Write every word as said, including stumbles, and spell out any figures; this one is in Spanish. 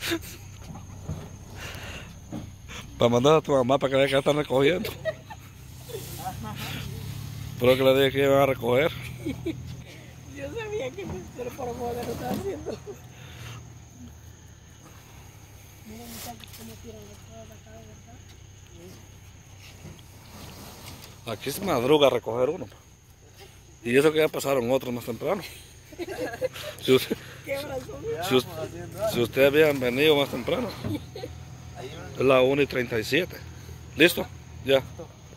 Para mandar a tu mamá para que vea que la están recogiendo. Pero que le dije que iban a recoger. Yo sabía que pero por favor lo estaba haciendo. Miren muchachos cómo tiran las cosas acá, ¿verdad? Aquí se madruga a recoger uno. Y eso que ya pasaron otros más temprano. Si usted, ¿Qué horas son? si, usted, si ustedes habían venido más temprano. Es la una y treinta y siete. ¿Listo? Ya.